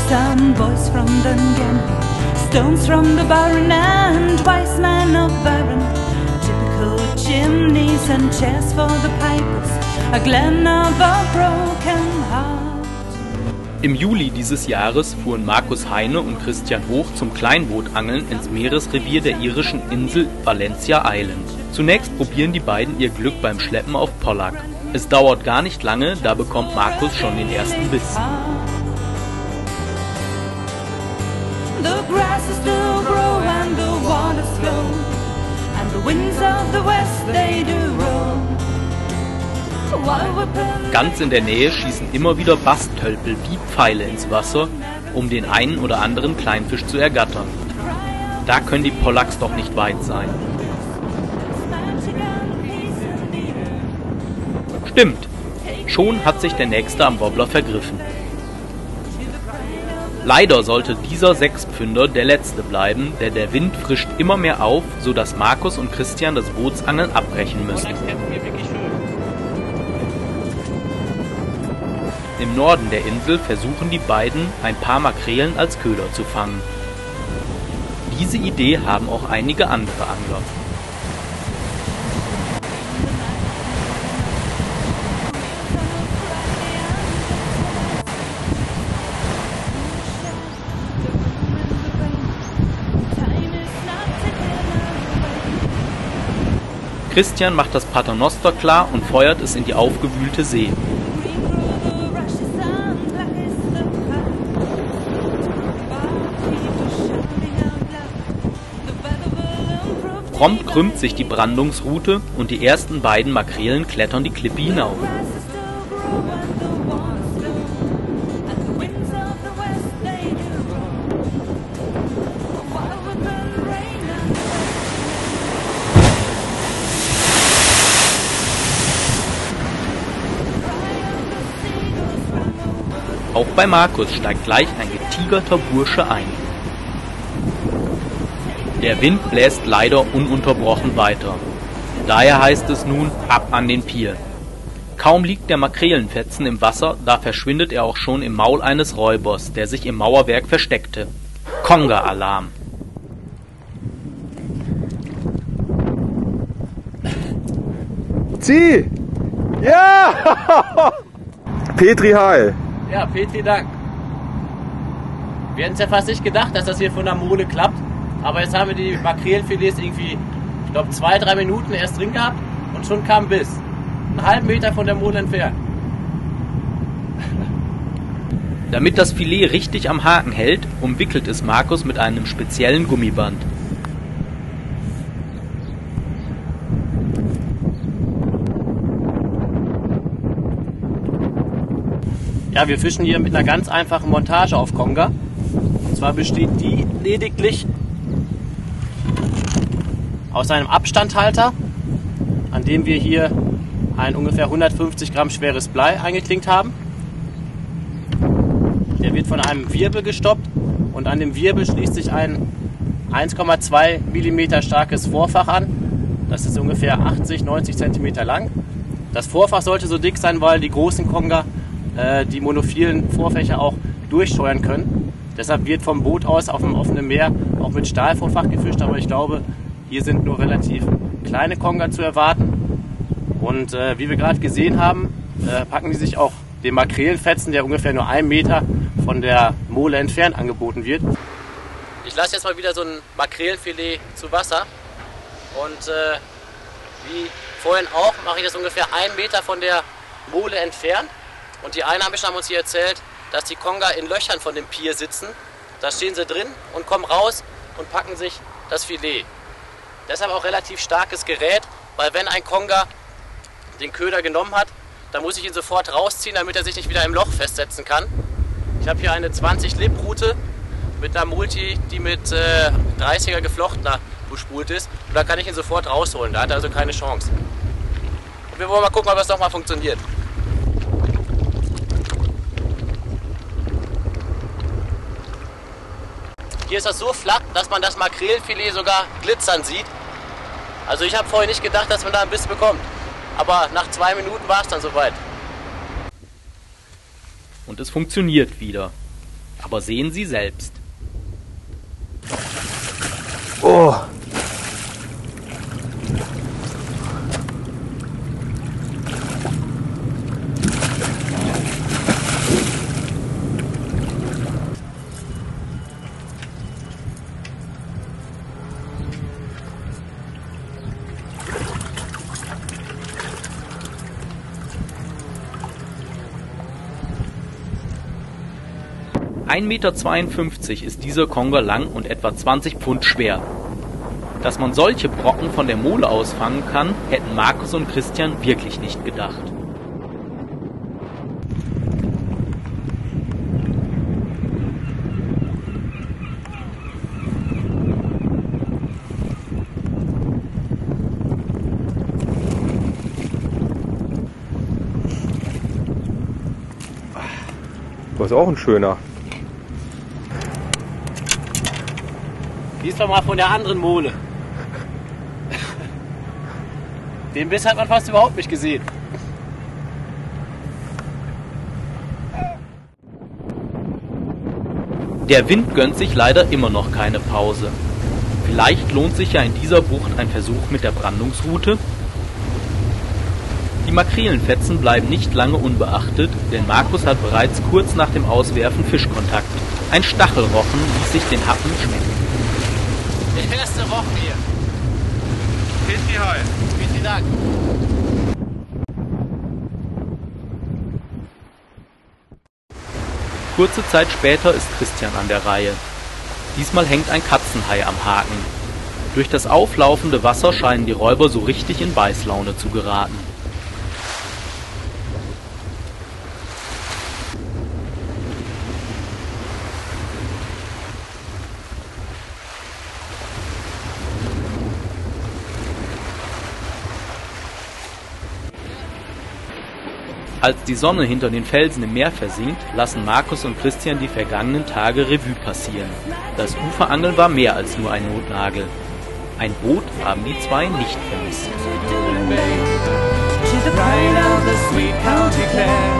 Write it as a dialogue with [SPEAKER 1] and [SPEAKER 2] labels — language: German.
[SPEAKER 1] some boys from Dungan, stones from the Barren and wise men of Barren, typical chimneys and chairs for the pipers, a glen of a broken heart.
[SPEAKER 2] Im Juli dieses Jahres fuhren Markus Heine und Christian Hoch zum Kleinbootangeln ins Meeresrevier der irischen Insel Valentia Island. Zunächst probieren die beiden ihr Glück beim Schleppen auf Pollack. Es dauert gar nicht lange, da bekommt Markus schon den ersten Biss. Ganz in der Nähe schießen immer wieder Basstölpel wie Pfeile ins Wasser, um den einen oder anderen Kleinfisch zu ergattern. Da können die Pollacks doch nicht weit sein. Stimmt, schon hat sich der Nächste am Wobbler vergriffen. Leider sollte dieser Sechspfünder der letzte bleiben, denn der Wind frischt immer mehr auf, sodass Markus und Christian das Bootsangeln abbrechen müssen. Im Norden der Insel versuchen die beiden, ein paar Makrelen als Köder zu fangen. Diese Idee haben auch einige andere Angler. Christian macht das Paternoster klar und feuert es in die aufgewühlte See. Prompt krümmt sich die Brandungsrute und die ersten beiden Makrelen klettern die Klippe hinauf. Auch bei Markus steigt gleich ein getigerter Bursche ein. Der Wind bläst leider ununterbrochen weiter. Daher heißt es nun, ab an den Pier. Kaum liegt der Makrelenfetzen im Wasser, da verschwindet er auch schon im Maul eines Räubers, der sich im Mauerwerk versteckte. Konga-Alarm!
[SPEAKER 3] Zieh! Ja! Petri Heil!
[SPEAKER 4] Ja, Petri, Dank. Wir hätten es ja fast nicht gedacht, dass das hier von der Mole klappt. Aber jetzt haben wir die Makrelenfilets irgendwie, ich glaube, 2-3 Minuten erst drin gehabt und schon kam Biss. Einen halben Meter von der Mole entfernt.
[SPEAKER 2] Damit das Filet richtig am Haken hält, umwickelt es Markus mit einem speziellen Gummiband.
[SPEAKER 4] Ja, wir fischen hier mit einer ganz einfachen Montage auf Konga. Und zwar besteht die lediglich aus einem Abstandhalter, an dem wir hier ein ungefähr 150 Gramm schweres Blei eingeklinkt haben. Der wird von einem Wirbel gestoppt und an dem Wirbel schließt sich ein 1,2 mm starkes Vorfach an. Das ist ungefähr 80-90 cm lang. Das Vorfach sollte so dick sein, weil die großen Konga die monophilen Vorfächer auch durchsteuern können. Deshalb wird vom Boot aus auf dem offenen Meer auch mit Stahlvorfach gefischt, aber ich glaube, hier sind nur relativ kleine Konga zu erwarten. Und wie wir gerade gesehen haben, packen die sich auch den Makrelenfetzen, der ungefähr nur 1 Meter von der Mole entfernt angeboten wird. Ich lasse jetzt mal wieder so ein Makrelenfilet zu Wasser und wie vorhin auch mache ich das ungefähr 1 Meter von der Mole entfernt. Und die Einheimischen haben uns hier erzählt, dass die Konga in Löchern von dem Pier sitzen. Da stehen sie drin und kommen raus und packen sich das Filet. Deshalb auch relativ starkes Gerät, weil wenn ein Konga den Köder genommen hat, dann muss ich ihn sofort rausziehen, damit er sich nicht wieder im Loch festsetzen kann. Ich habe hier eine 20 Lib Rute mit einer Multi, die mit 30er Geflochtener bespult ist. Und da kann ich ihn sofort rausholen, da hat er also keine Chance. Und wir wollen mal gucken, ob das nochmal funktioniert. Hier ist das so flach, dass man das Makrelenfilet sogar glitzern sieht. Also ich habe vorher nicht gedacht, dass man da einen Biss bekommt. Aber nach 2 Minuten war es dann soweit.
[SPEAKER 2] Und es funktioniert wieder. Aber sehen Sie selbst.
[SPEAKER 3] Oh.
[SPEAKER 2] Meter ist dieser Conger lang und etwa 20 Pfund schwer. Dass man solche Brocken von der Mole aus fangen kann, hätten Markus und Christian wirklich nicht gedacht.
[SPEAKER 3] Das ist auch ein schöner.
[SPEAKER 4] Diesmal mal von der anderen Mole. Den Biss hat man fast überhaupt nicht gesehen.
[SPEAKER 2] Der Wind gönnt sich leider immer noch keine Pause. Vielleicht lohnt sich ja in dieser Bucht ein Versuch mit der Brandungsrute? Die Makrelenfetzen bleiben nicht lange unbeachtet, denn Markus hat bereits kurz nach dem Auswerfen Fischkontakt. Ein Stachelrochen ließ sich den Happen schmecken.
[SPEAKER 4] Der erste Rochen hier.
[SPEAKER 3] Petri Heil.
[SPEAKER 4] Vielen Dank.
[SPEAKER 2] Kurze Zeit später ist Christian an der Reihe. Diesmal hängt ein Katzenhai am Haken. Durch das auflaufende Wasser scheinen die Räuber so richtig in Beißlaune zu geraten. Als die Sonne hinter den Felsen im Meer versinkt, lassen Markus und Christian die vergangenen Tage Revue passieren. Das Uferangeln war mehr als nur ein Notnagel. Ein Boot haben die zwei nicht vermisst.
[SPEAKER 1] To the pride of the sweet county Clare.